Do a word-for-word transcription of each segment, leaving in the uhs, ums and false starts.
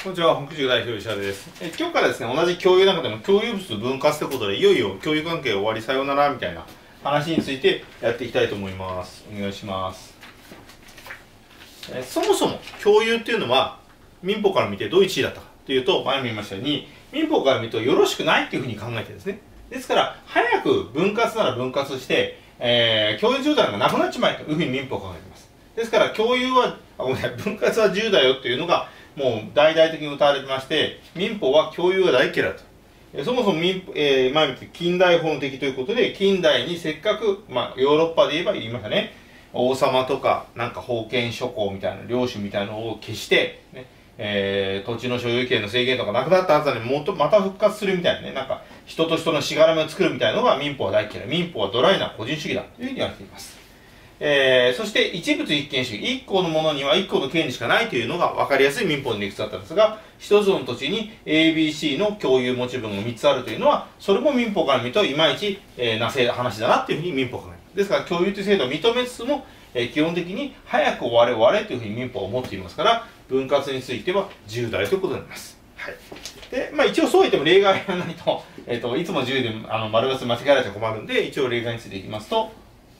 こんにちは、北塾代表石原です。え今日からですね、同じ共有の中でも共有物分割ということで、いよいよ共有関係終わり、さようならみたいな話についてやっていきたいと思います。お願いします。えそもそも共有っていうのは、民法から見てどういう地位だったかというと、前も言いましたように、民法から見るとよろしくないっていうふうに考えてるんですね。ですから、早く分割なら分割して、えー、共有状態がなくなっちまえというふうに民法は考えています。ですから、共有は、あ、ごめんなさい、分割は自由だよっていうのが、もう大々的に謳われてまして、民法は共有が大嫌いだと。そもそも民、えー、前見て近代法の敵ということで、近代にせっかく、まあ、ヨーロッパで言えば言いましたね、王様とか、なんか封建諸侯みたいな、領主みたいなのを消して、ね、えー、土地の所有権の制限とかなくなったはずなのに、もっとまた復活するみたいなね、なんか、人と人のしがらみを作るみたいなのが民法は大嫌い。民法はドライな個人主義だというふうに言われています。えー、そして一物一権主義、一個のものには一個の権利しかないというのが分かりやすい民法の理屈だったんですが、一つの土地に エービーシー の共有持ち分がみっつあるというのは、それも民法から見るといまいち、えー、なせ話だなというふうに民法が考えます。ですから共有という制度を認めつつも、えー、基本的に早く終われ終われというふうに民法は思っていますから、分割についてはじゅう代ということになります。はい。で、まあ一応そう言っても例外がないと、えっ、ー、と、いつもじゅうであの丸×間違えられて困るんで、一応例外についていきますと、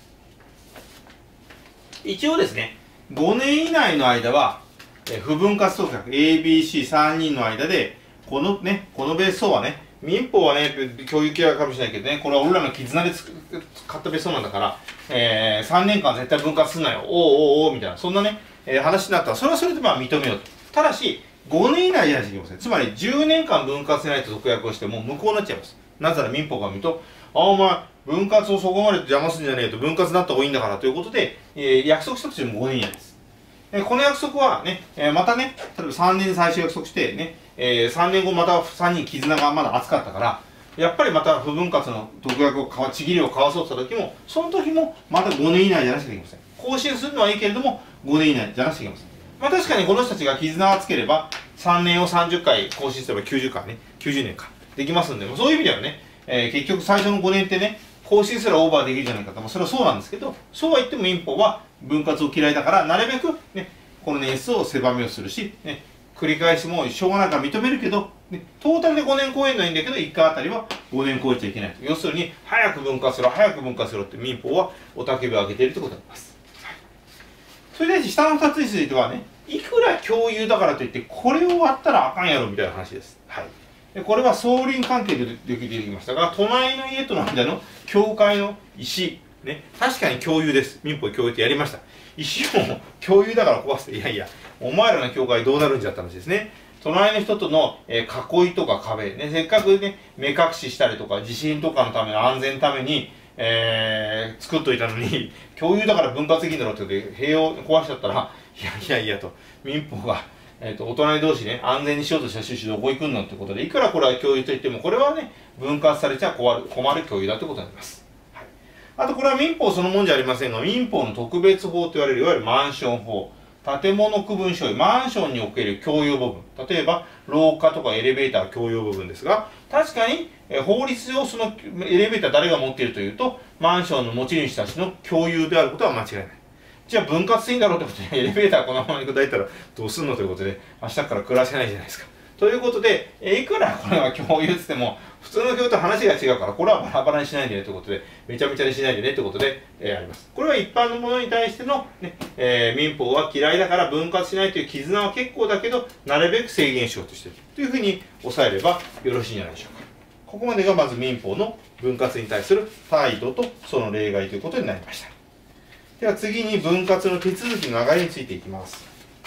一応ですね、ごねん以内の間は、え不分割当確 エービーシーさん 人の間で、このね、この別荘はね、民法はね、共有嫌いかもしれないけどね、これは俺らの絆で買った別荘なんだから、えー、さんねんかん絶対分割すんなよ、おうおうおうみたいな、そんなね、えー、話になったら、それはそれでまあ認めようと。ただし、ごねん以内じゃないといけません。つまり、じゅうねんかん分割しないと続約をしても無効になっちゃいます。なぜなら民法が見ると、あ、お前、分割をそこまで邪魔するんじゃねえと、分割になった方がいいんだからということで、えー、約束したとしてもごねん以内です。えー、この約束はね、えー、またね、例えばさんねんで最初約束してね、えー、さんねんごまたさんにん絆がまだ厚かったから、やっぱりまた不分割の特約をちぎりを交わそうとした時も、その時もまたごねん以内じゃなくちゃいけません。更新するのはいいけれども、ごねん以内じゃなくちゃいけません。まあ確かにこの人たちが絆がつければ、さんねんをさんじゅっかい更新すればきゅうじゅっかいね、きゅうじゅうねんか。できますんで、そういう意味ではね、えー、結局最初のごねんってね、更新すらオーバーできるじゃないかと、まあ、それはそうなんですけど、そうは言っても民法は分割を嫌いだから、なるべく、ね、この年数を狭めをするし、ね、繰り返しもしょうがないから認めるけど、ね、トータルでごねん超えるのはいいんだけど、いっかいあたりはごねん超えちゃいけないと。要するに、早く分割しろ、早く分割しろって民法はおたけびを上げているということになります。はい、それで下のふたつについてはね、いくら共有だからといって、これを割ったらあかんやろみたいな話です。はい。でこれは相鄰関係で出てきましたが、隣の家との間の境界の石、ね、確かに共有です。民法共有ってやりました。石を共有だから壊して、いやいや、お前らの境界どうなるんじゃって話ですね。隣の人との、えー、囲いとか壁、ね、せっかくね、目隠ししたりとか、地震とかのための安全のために、えー、作っといたのに、共有だから分割できんだろうって言って、塀を壊しちゃったら、いやいやいやと、民法が、えーと、お隣同士ね、安全にしようとした趣旨どこ行くんのってことで、いくらこれは共有といっても、これはね、分割されちゃ困る、困る共有だということになります。はい、あと、これは民法そのもんじゃありませんが、民法の特別法と言われる、いわゆるマンション法、建物区分所有、マンションにおける共有部分、例えば、廊下とかエレベーター共有部分ですが、確かに、えー、法律上そのエレベーター誰が持っているというと、マンションの持ち主たちの共有であることは間違いない。じゃあ分割でいいんだろうってことで、エレベーターこのままに砕いたらどうすんのということで、明日から暮らせないじゃないですか。ということで、いくらこれは共有って言っても、普通の共有と話が違うから、これはバラバラにしないでねということで、めちゃめちゃにしないでねということで、えー、あります。これは一般のものに対しての、ねえー、民法は嫌いだから分割しないという絆は結構だけど、なるべく制限しようとしているというふうに抑えればよろしいんじゃないでしょうか。ここまでがまず民法の分割に対する態度とその例外ということになりました。では次に分割の手続きの流れについていきます。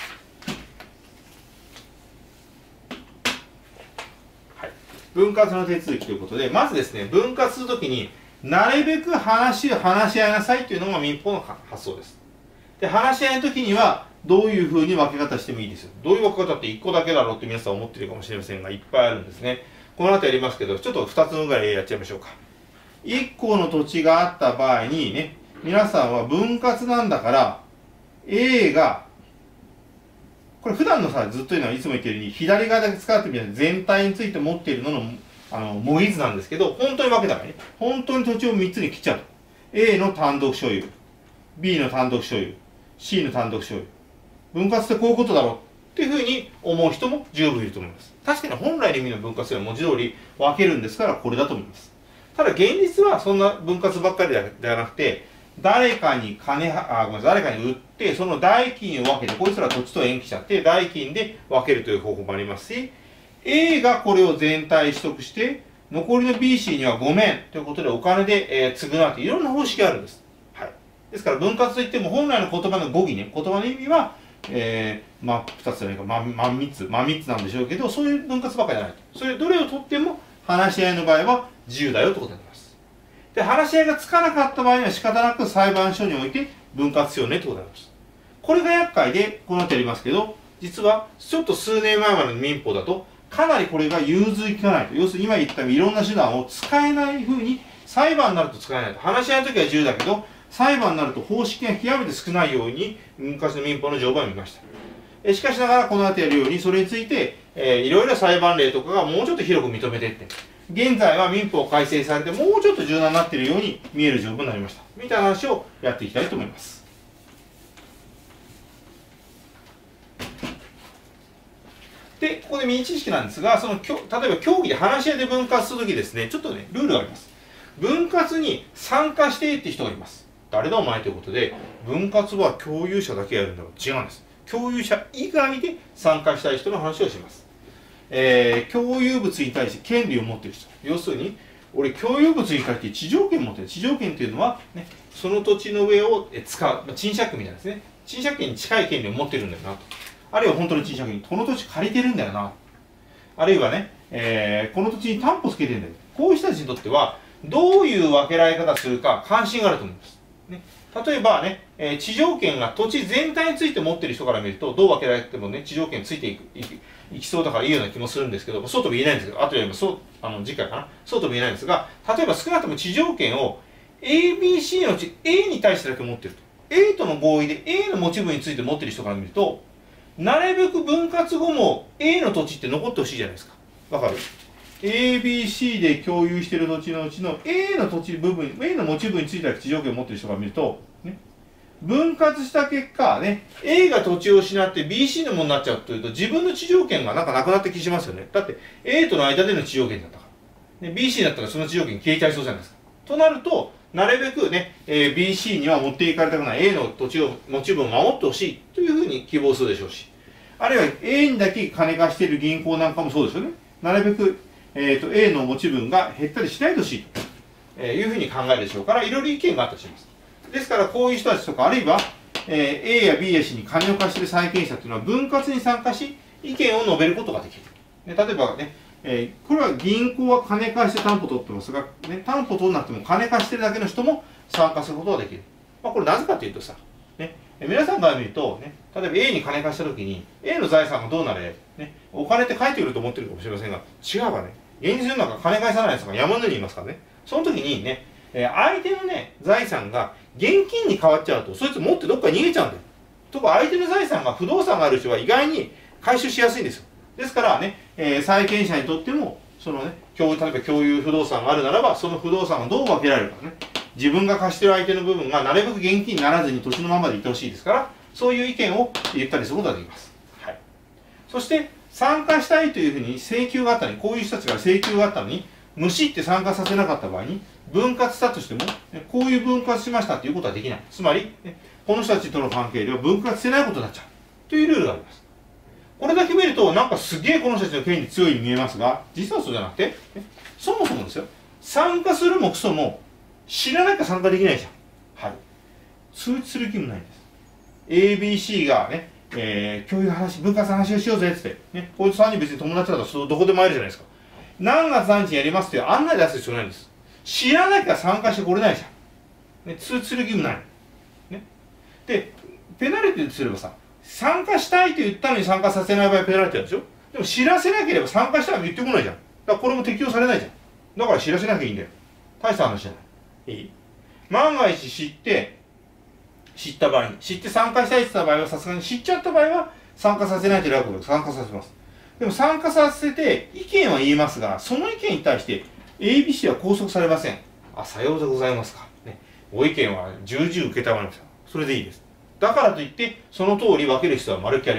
はい、分割の手続きということで、まずですね、分割するときになるべく話を話し合いなさいというのが民法の発想です。で、話し合いのときにはどういうふうに分け方してもいいですよ。どういう分け方っていっこだけだろうって皆さん思っているかもしれませんが、いっぱいあるんですね。この後やりますけど、ちょっとふたつのぐらいやっちゃいましょうか。いっこの土地があった場合にね、皆さんは分割なんだから、A が、これ普段のさ、ずっと言うのはいつも言ってるように、左側だけ使ってみたら全体について持っているのの、あの、模擬図なんですけど、本当に分けたらね、本当に土地をみっつに切っちゃうと。A の単独所有、B の単独所有、C の単独所有。分割ってこういうことだろっっていうふうに思う人も十分いると思います。確かに本来の意味の分割は文字通り分けるんですから、これだと思います。ただ現実はそんな分割ばっかりではなくて、誰かに金は、あ、ごめんなさい、誰かに売って、その代金を分けて、こいつら土地と延期しちゃって、代金で分けるという方法もありますし、A がこれを全体取得して、残りの ビーシー にはごめんということでお金で、えー、償うといういろんな方式があるんです。はい。ですから分割といっても本来の言葉の語義ね、言葉の意味は、えー、まあ、ふたつじゃないか、まあ、まあ、みっつ、まあ、みっつなんでしょうけど、そういう分割ばっかりじゃないと。それどれをとっても話し合いの場合は自由だよということになります。で、話し合いがつかなかった場合には仕方なく裁判所において分割しようねということになります。これが厄介で、この後やりますけど、実はちょっと数年前までの民法だと、かなりこれが融通きかないと。要するに今言ったいろんな手段を使えないふうに、裁判になると使えないと。話し合いの時は自由だけど、裁判になると方式が極めて少ないように、昔の民法の条文を見ました。えしかしながらこの後やるように、それについて、えー、いろいろ裁判例とかがもうちょっと広く認めていって、現在は民法改正されてもうちょっと柔軟になっているように見える条文になりました。みたいな話をやっていきたいと思います。で、ここでミニ知識なんですが、その例えば協議で話し合いで分割するときですね、ちょっとね、ルールがあります。分割に参加してって人がいます。誰だお前ということで、分割は共有者だけやるんだろう。違うんです。共有者以外で参加したい人の話をします。えー、共有物に対して権利を持っている人。要するに、俺、共有物に対して地上権を持っている。地上権というのは、ね、その土地の上を使う、まあ、賃借権みたいなですね。賃借権に近い権利を持っているんだよなと。あるいは本当の賃借権、この土地借りてるんだよな。あるいはね、えー、この土地に担保つけてるんだよ。こういう人たちにとっては、どういう分けられ方するか関心があると思います。ね、例えばね、えー、地上権が土地全体について持っている人から見ると、どう分けられてもね、地上権ついていく、いきいきそうだからいいような気もするんですけど、そうとも言えないんですけど、後でもそう、あの、次回かな。そうとも言えないんですが、例えば少なくとも地上権を エービーシー のうち A に対してだけ持っていると。A との合意で A の持ち分について持っている人から見ると、なるべく分割後も A の土地って残ってほしいじゃないですか。わかる？ エービーシー で共有している土地のうちの A の土地部分、A の持ち分については地上権を持っている人から見ると、ね、分割した結果、ね、A が土地を失って ビーシー のものになっちゃうというと、自分の地上権がなんかなくなって気しますよね。だって A との間での地上権だったから。で ビーシー だったらその地上権消えちゃいそうじゃないですか。となると、なるべくね、えー、ビーシー には持っていかれたくない A の土地を、持ち分を守ってほしいというふうに希望するでしょうし、あるいは A にだけ金貸している銀行なんかもそうですよね。なるべく、えー、と A の持ち分が減ったりしないでほしいというふうに考えるでしょうから、いろいろ意見があったりします。ですから、こういう人たちとか、あるいは、えー、A や B や C に金を貸している債権者というのは分割に参加し、意見を述べることができる。ね、例えばね、えー、これは銀行は金貸して担保取ってますが、ね、担保取らなくても金貸してるだけの人も参加することができる。まあ、これなぜかというとさ、ね、皆さんから見ると、ね、例えば A に金貸したときに A の財産がどうなれ、ね、お金って返ってくると思ってるかもしれませんが、違うわね。現実の中金返さないやつが山のようにいますからね。その時にね、相手のね、財産が現金に変わっちゃうと、そいつ持ってどっかに逃げちゃうんだよ。とか、相手の財産が不動産がある人は意外に回収しやすいんですよ。ですからね、えー、債権者にとっても、そのね、共例えば共有不動産があるならば、その不動産をどう分けられるかね。自分が貸してる相手の部分がなるべく現金にならずに土地のままでいてほしいですから、そういう意見を言ったりすることができます。はい。そして、参加したいというふうに請求があったのに、こういう人たちから請求があったのに、無視って参加させなかった場合に、分割したとしても、こういう分割しましたということはできない。つまり、この人たちとの関係では分割せないことになっちゃう。というルールがあります。これだけ見ると、なんかすげえこの人たちの権利強いように見えますが、実はそうじゃなくて、そもそもですよ、参加するもクソも、知らなきゃ参加できないじゃん。はい。通知する義務ないんです。エービーシー がね、えー、共有話、分割の話をしようぜって、ね、こいつさんにん別に友達だとどこでも会えるじゃないですか。何月何日やりますって案内出す必要ないんです。知らなきゃ参加してこれないじゃん。ね、通知する義務ない。ね。で、ペナルティとすればさ、参加したいと言ったのに参加させない場合ペナルティなんでしょ。でも知らせなければ参加したら言ってこないじゃん。だからこれも適用されないじゃん。だから知らせなきゃいいんだよ。大した話じゃない。いい？万が一知って、知った場合に、知って参加したいって言った場合は、さすがに知っちゃった場合は、参加させないということで参加させます。でも参加させて、意見は言いますが、その意見に対して、エービーシー は拘束されません。あ、さようでございますか。ね、ご意見は重々受けたまりました。それでいいです。だからといって、その通り分ける必要はまるっきりありません。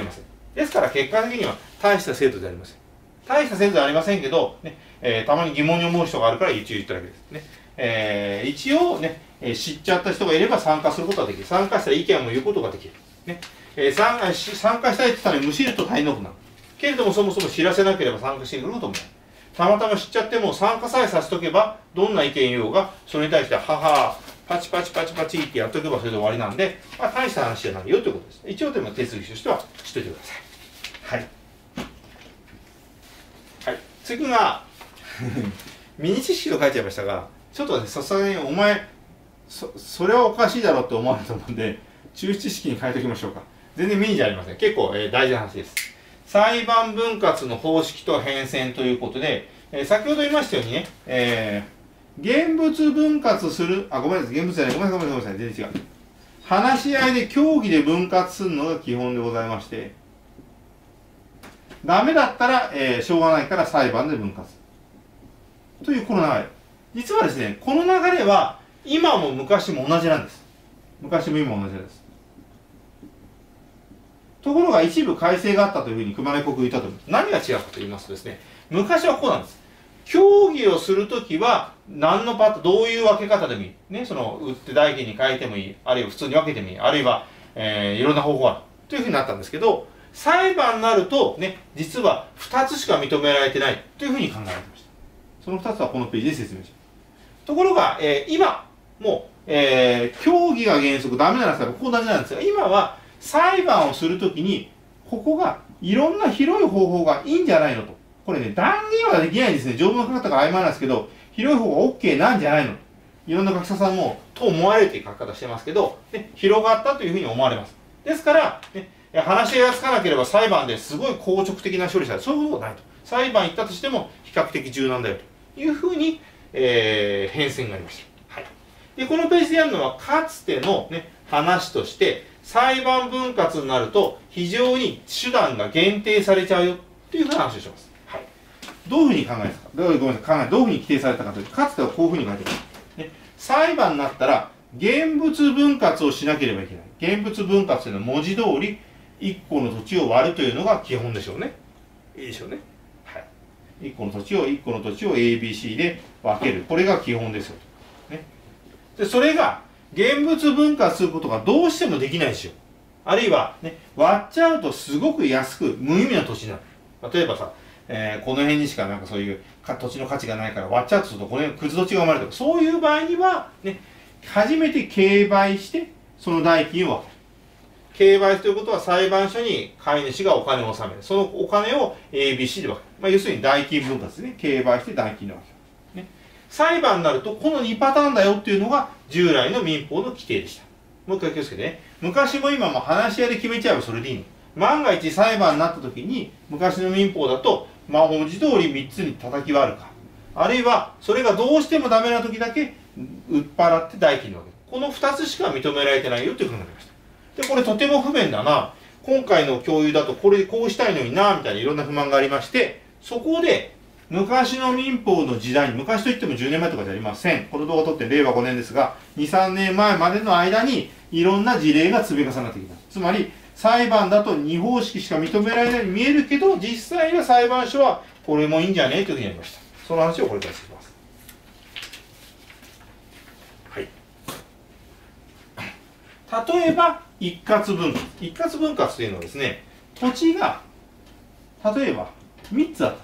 ですから結果的には大した制度ではありません。大した制度ではありませんけど、ねえー、たまに疑問に思う人があるから一応言っただけですね。えー、一応ね、えー、知っちゃった人がいれば参加することができる。参加したら意見も言うことができる。ねえー、参加参加したいって言ったら無視ると大変なことになる。けれどもそもそも知らせなければ参加してくることもない。たまたま知っちゃっても参加さえさせとけば、どんな意見言おうが、それに対しては、ははパチパチパチパチってやっとけばそれで終わりなんで、まあ、大した話じゃないよということです。一応でも手続きとしてはしといてください。はい。はい。次が、ミニ知識と書いちゃいましたが、ちょっとさすがにお前、そ、それはおかしいだろうって思われると思うんで、中知識に変えておきましょうか。全然ミニじゃありません。結構、えー、大事な話です。裁判分割の方式と変遷ということで、えー、先ほど言いましたようにね、えー現物分割する、あ、ごめんなさい、現物じゃない、ごめんなさい、ごめんなさい、全然違う。話し合いで協議で分割するのが基本でございまして、ダメだったら、えー、しょうがないから裁判で分割。というこの流れ。実はですね、この流れは、今も昔も同じなんです。昔も今も同じなんです。ところが一部改正があったというふうに熊根国言ったと思います。何が違うかと言いますとですね、昔はこうなんです。協議をするときは、何のパターン、どういう分け方でもいい。ね、その、売って代金に変えてもいい。あるいは普通に分けてもいい。あるいは、えー、いろんな方法がある。というふうになったんですけど、裁判になると、ね、実はふたつしか認められてない。というふうに考えられてました。そのふたつはこのページで説明します。ところが、えー、今、もう、えー、協議が原則、ダメならここ同じなんですが、今は裁判をするときに、ここがいろんな広い方法がいいんじゃないのと。これね、断言はできないんですね。条文の書き方が曖昧なんですけど、広い方が OK なんじゃないの。いろんな学者さんも、と思われるという書き方してますけど、ね、広がったというふうに思われます。ですから、ね、話し合いがつかなければ裁判ですごい硬直的な処理される。そういうことはないと。裁判行ったとしても比較的柔軟だよというふうに、えー、変遷がありました。はい。で、このページでやるのは、かつての、ね、話として、裁判分割になると非常に手段が限定されちゃうよというふうな話をします。どういうふうに考えますかどういう、ごめんなさい、考え、どういうふうに規定されたかというと、かつてはこういうふうに書いてます。ね、裁判になったら、現物分割をしなければいけない。現物分割というのは文字通り、いっこの土地を割るというのが基本でしょうね。いいでしょうね。はい。いっこの土地を、いっこの土地を エービーシー で分ける。これが基本ですよ。ね。で、それが、現物分割することがどうしてもできないですよ。あるいは、ね、割っちゃうとすごく安く無意味な土地になる。例えばさ、えー、この辺にしかなんかそういう土地の価値がないから割っちゃうとするとこの辺くず土地が生まれてる。そういう場合には、ね、初めて競売してその代金を分ける。競売ということは裁判所に買い主がお金を納める。そのお金を エービーシー で分ける。まあ、要するに代金分割ですね。競売して代金で分ける。ね、裁判になるとこのにパターンだよっていうのが従来の民法の規定でした。もう一回気をつけてね。昔も今も話し合いで決めちゃえばそれでいいの。万が一裁判になった時に昔の民法だとまあ文字通りみっつに叩き割るか、あるいはそれがどうしてもダメな時だけ売っ払って代金のわけ。このふたつしか認められてないよということになりました。で、これとても不便だな。今回の共有だとこれこうしたいのにな、みたいないろんな不満がありまして、そこで昔の民法の時代に、昔といってもじゅうねんまえとかじゃありません。この動画撮ってれいわごねんですが、に、さんねんまえまでの間にいろんな事例が積み重なってきた。つまり、裁判だとに方式しか認められないように見えるけど、実際は裁判所はこれもいいんじゃねえというふうにやりました。その話をこれからしていきます。はい。例えば、一括分割。一括分割というのはですね、土地が、例えば、みっつあった。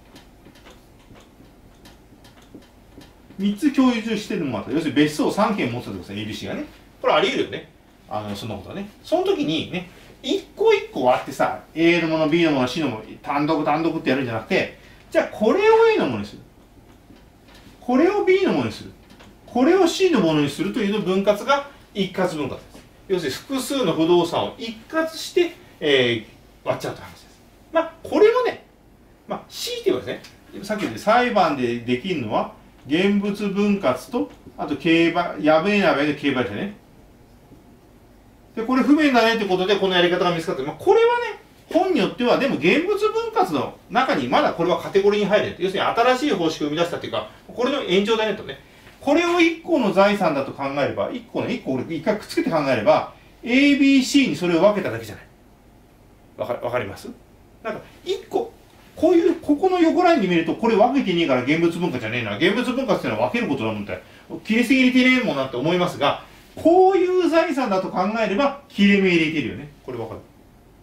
みっつ共有してるのもあった。要するに別荘さんけん持ってたってことですね、エービーシー がね。これあり得るよね。あの、そんなことはね。その時にね、一個一個割ってさ、A のもの、B のもの、C のもの、単独単独ってやるんじゃなくて、じゃあこれを A のものにする。これを B のものにする。これを C のものにするというの分割が一括分割です。要するに複数の不動産を一括して、えー、割っちゃうという話です。まあ、これもね、まあ、C って言うわけですね。さっき言った裁判でできるのは、現物分割と、あと競売、やべえやべえで競売ですね。で、これ不便だねってことで、このやり方が見つかって、まあ、これはね、本によっては、でも現物分割の中にまだこれはカテゴリーに入れる。要するに新しい方式を生み出したっていうか、これの延長だねとね。これをいっこの財産だと考えれば、いっこのいっこをいっかいくっつけて考えれば、エービーシー にそれを分けただけじゃない。 わか、わかります？なんかいっここういうここの横ラインに見るとこれ分けてねえから現物分割じゃねえな、現物分割っていうのは分けることだもんって切れすぎ入れてねえもんなって思いますが、こういう財産だと考えれば切れ目入れてるよね。これ分かる？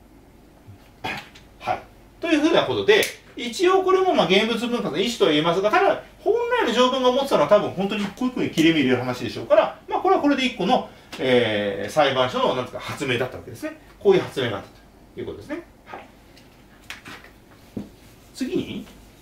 はい。というふうなことで、一応これもまあ現物分割の意思とは言えますが、ただ本来の条文が持ってたのは多分本当に一個一個に切れ目入れる話でしょうから、まあこれはこれで一個の、えー、裁判所のなんていうか発明だったわけですね。こういう発明があったということですね。はい。次に、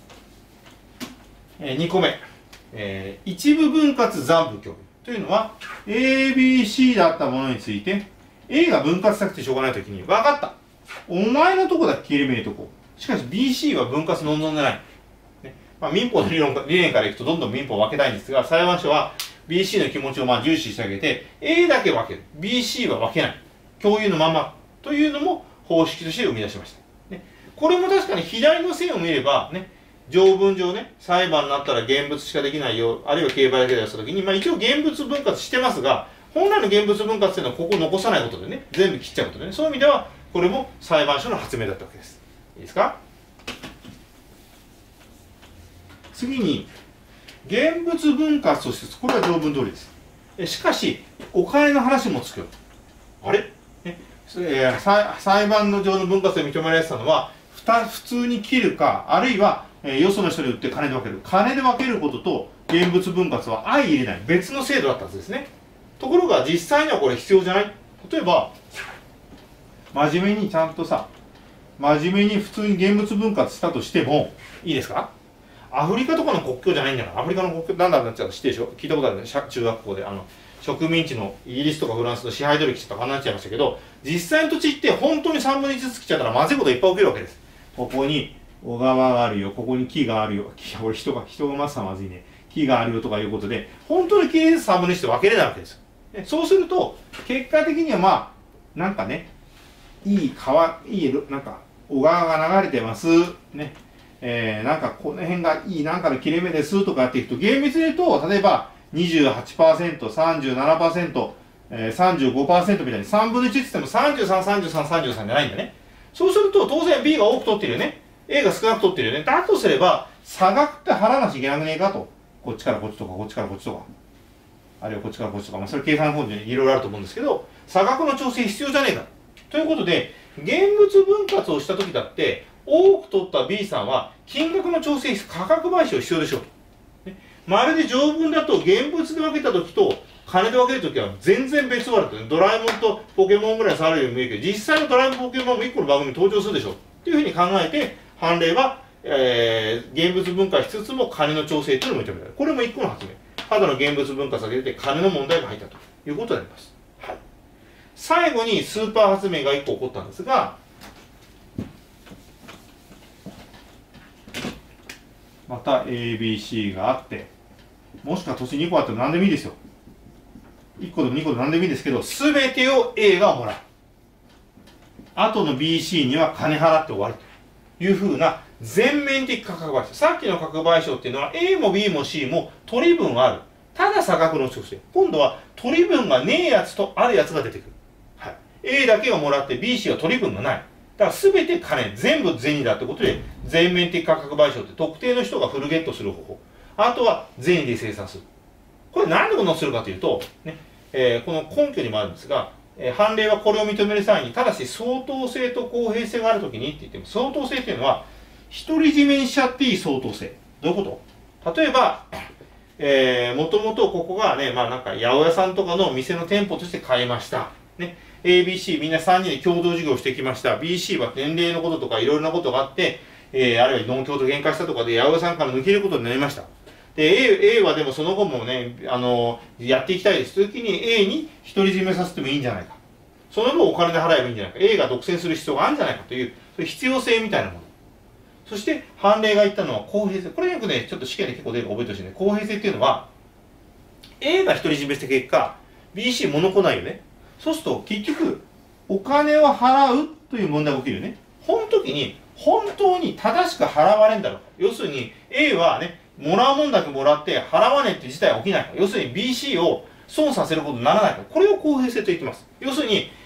えー、にこめ、えー、一部分割残部共有というのは エービーシー だったものについて A が分割したくてしょうがないときに、分かった、お前のとこだけ切れ目入れとこう。しかし ビーシー は分割のんのんでない、ね。まあ、民法の理論理念からいくとどんどん民法を分けたいんですが、裁判所は ビーシー の気持ちをまあ重視してあげて A だけ分ける、 ビーシー は分けない、共有のままというのも方式として生み出しました、ね。これも確かに左の線を見ればね、条文上ね、裁判になったら現物しかできないよ、あるいは競売だけでやったときに、まあ一応現物分割してますが、本来の現物分割というのはここ残さないことでね、全部切っちゃうことでね、そういう意味では、これも裁判所の発明だったわけです。いいですか？次に、現物分割として、これは条文通りです。しかし、お金の話もつくよ。あれ、ねえー、裁判の上の分割で認められてたのは、普通に切るか、あるいは、えー、よその人に売って金で分ける。金で分けることと現物分割は相入れない別の制度だったはずですね。ところが実際にはこれ必要じゃない。例えば、真面目にちゃんとさ、真面目に普通に現物分割したとしても、いいですか？アフリカとかの国境じゃないんだから、アフリカの国境なんだってなっちゃうの知ってるでしょ？聞いたことあるね、中学校で。あの植民地のイギリスとかフランスの支配取り来てたかになっちゃいましたけど、実際の土地って本当にさんぶんのいちずつ来ちゃったらまずいこといっぱい起きるわけです。ここに小川があるよ、ここに木があるよ、これ人が、人がまさまずいね、木があるよとかいうことで、本当にきれいにさんぶんのいちで分けれないわけです。そうすると、結果的にはまあ、なんかね、いい川、いい、なんか、小川が流れてます、ね、えー、なんかこの辺がいい、なんかの切れ目ですとかやっていくと、厳密に言うと、例えば、にじゅうはちパーセント、さんじゅうななパーセント、えー、さんじゅうごパーセント みたいにさんぶんのいちって言ってもさんじゅうさん、さんじゅうさん、さんじゅうさんじゃないんだね。そうすると当然 B が多く取ってるよね。A が少なく取ってるよね。だとすれば、差額って払わなきゃいけなくねえかと。こっちからこっちとか、こっちからこっちとか。あるいはこっちからこっちとか。まあ、それ計算根性にいろいろあると思うんですけど、差額の調整必要じゃねえか。ということで、現物分割をした時だって、多く取った B さんは、金額の調整、価格賠償必要でしょう。ね、まるで条文だと現物で分けた時と、金で分けるときは全然別ワールドで、ドラえもんとポケモンぐらい差あるように見えるけど、実際のドラえもんポケモンもいっこの番組に登場するでしょっていうふうに考えて、判例は、えー、現物分割しつつも金の調整というのを認められる。これもいっこの発明。ただの現物分割が出て金の問題が入ったということになります。はい、最後にスーパー発明がいっこ起こったんですが、また エービーシー があって、もしくは年にこあっても何でもいいですよ。いっこでもにこでも何でもいいですけど、すべてを A がもらう。あとの ビーシー には金払って終わりというふうな全面的価格賠償。さっきの価格賠償っていうのは A も B も C も取り分ある。ただ差額の調整。今度は取り分がねえやつとあるやつが出てくる。はい、A だけがもらって ビーシー は取り分がない。だから全て金、全部銭だってことで全面的価格賠償って特定の人がフルゲットする方法。あとは銭で生産する。これ何でこのするかというと、ねえー、この根拠にもあるんですが、えー、判例はこれを認める際に、ただし相当性と公平性があるときにって言っても、相当性っていうのは、独り占めにしちゃっていい相当性。どういうこと例えば、えー、もともとここがね、まあなんか八百屋さんとかの店の店舗として買いました。ね、エービーシー みんなさんにんで共同事業をしてきました。ビーシー は年齢のこととかいろいろなことがあって、えー、あるいは農協と喧嘩したとかで八百屋さんから抜けることになりました。で A, A はでもその後もね、あのやっていきたいです。という時に A に独り占めさせてもいいんじゃないか。その分お金で払えばいいんじゃないか。A が独占する必要があるんじゃないかという、そういう必要性みたいなもの。そして判例が言ったのは公平性。これよくね、ちょっと試験で結構出るから覚えてほしいね。公平性っていうのは、A が独り占めした結果、ビーシー 物来ないよね。そうすると結局、お金を払うという問題が起きるよね。この時に、本当に正しく払われんだろう。要するに A はね、もらうもんだけもらって払わねえって事態は起きないから。要するに ビーシー を損させることにならないから。これを公平性と言ってます。要するに、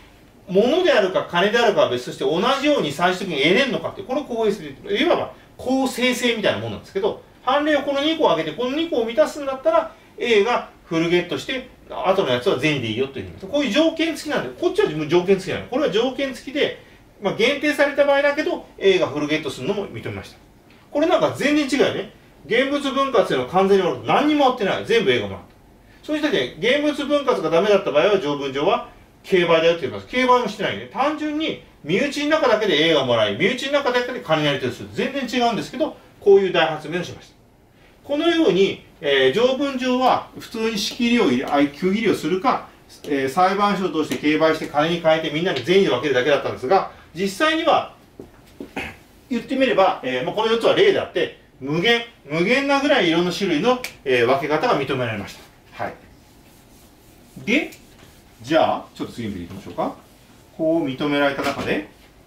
物であるか金であるかは別として同じように最終的に得れるのかって、これを公平性で、いわば公正性みたいなものなんですけど、判例をこのにこを挙げて、このにこを満たすんだったら、A がフルゲットして、後のやつは全員でいいよというふうに。こういう条件付きなんで、こっちは条件付きなの。これは条件付きで、まあ、限定された場合だけど、A がフルゲットするのも認めました。これなんか全然違うよね。現物分割での完全にもらうと何にも合ってない。全部 A がもらった。そうした時に、現物分割がダメだった場合は、条文上は、競売だよって言います。競売もしてないね。単純に、身内の中だけで A がもらい、身内の中だけで金やり取りする。全然違うんですけど、こういう大発明をしました。このように、えー、条文上は普通に仕切りを入れ、区切りをするか、えー、裁判所を通して競売して金に変えてみんなに全員で分けるだけだったんですが、実際には、言ってみれば、えーまあ、このよっつは例であって、無限、無限なぐらい色の種類の、えー、分け方が認められました。はい。で、じゃあ、ちょっと次見ていきましょうか。こう認められた中で、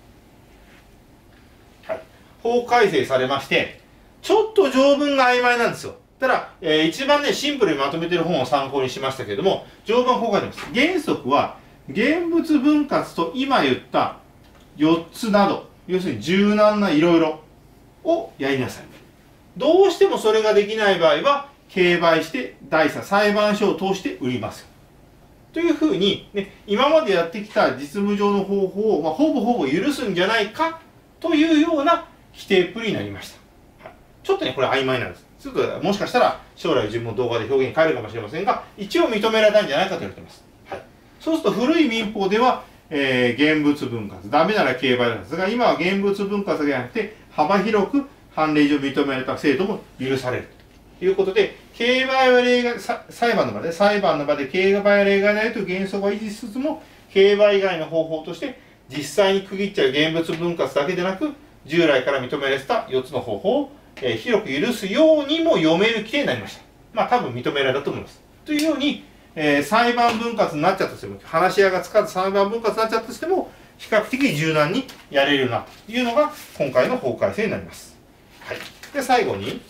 はい、法改正されまして、ちょっと条文が曖昧なんですよ。ただ、えー、一番ね、シンプルにまとめてる本を参考にしましたけれども、条文はこう書いてます。原則は、現物分割と今言ったよっつなど、要するに柔軟ないろいろをやりなさい。どうしてもそれができない場合は、競売して第三裁判所を通して売りますよ。というふうに、ね、今までやってきた実務上の方法を、まあ、ほぼほぼ許すんじゃないかというような規定っぷりになりました。はい、ちょっとね、これ曖昧なんです。ちょっともしかしたら将来自分も動画で表現変えるかもしれませんが、一応認められたんじゃないかと言われています。はい、そうすると古い民法では、えー、現物分割、ダメなら競売なんですが、今は現物分割ではなくて、幅広く判例上認められた制度も許されるということで、競売は例外、裁判の場で、裁判の場で競売は例外ないという原則は維持しつつも、競売以外の方法として、実際に区切っちゃう現物分割だけでなく、従来から認められてたよっつの方法を、えー、広く許すようにも読める規定になりました。まあ多分認められたと思います。というように、えー、裁判分割になっちゃったとしても、話し合いがつかず裁判分割になっちゃったとしても、比較的柔軟にやれるなというのが今回の法改正になります。はい。で、最後に、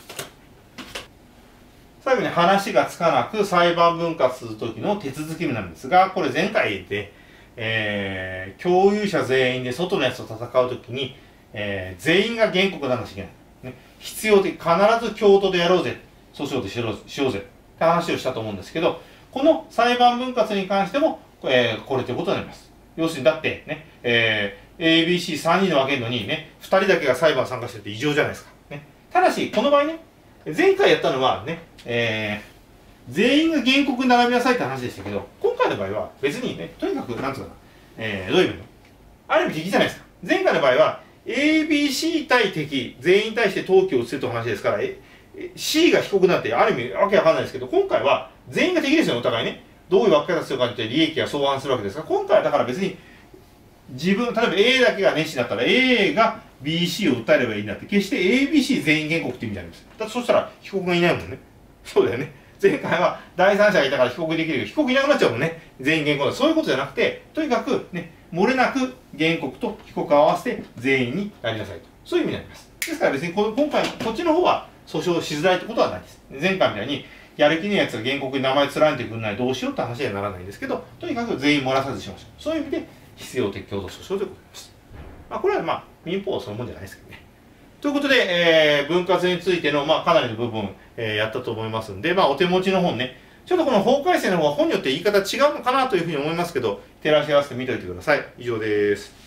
最後に話がつかなく裁判分割するときの手続きなんですが、これ前回で、えー、共有者全員で外のやつと戦うときに、えー、全員が原告なんなきゃいけない。ね、必要で、必ず共闘でやろうぜ。訴訟でしようしようぜ。って話をしたと思うんですけど、この裁判分割に関しても、えー、これということになります。要するに、だってね、えー、エービーシーさん 人で分けるのにね、ふたりだけが裁判参加してるって異常じゃないですか。ね、ただし、この場合ね、前回やったのはね、えー、全員が原告に並びなさいって話でしたけど、今回の場合は別にね、とにかく、なんつうかな、えー、どういう意味のある意味敵じゃないですか。前回の場合は、エービーシー 対敵、全員に対して登記を移せるという話ですから、C が被告なんてある意味わけわかんないですけど、今回は全員が敵ですよね、お互いね。どういう分け方するかによって利益が相反するわけですが、今回はだから別に、自分、例えば A だけが熱心だったら A が ビーシー を訴えればいいんだって、決して エービーシー 全員原告って意味になります。だってそしたら被告がいないもんね。そうだよね。前回は第三者がいたから被告できるけど、被告いなくなっちゃうもんね。全員原告だ。そういうことじゃなくて、とにかくね、漏れなく原告と被告を合わせて全員になりなさいと。そういう意味になります。ですから別にこの今回、こっちの方は訴訟しづらいってことはないです。前回みたいに、やる気のやつが原告に名前連ねてくんないどうしようって話にはならないんですけど、とにかく全員漏らさずしましょう。そういう意味で必要的共同訴訟でございます。まあ、これはまあ民法はそのもんじゃないですけどね。ということで、えー、分割についての、まあ、かなりの部分、えー、やったと思いますんで、まあ、お手持ちの本ね、ちょっとこの法改正の方は本によって言い方違うのかなというふうに思いますけど、照らし合わせて見ておいてください。以上です。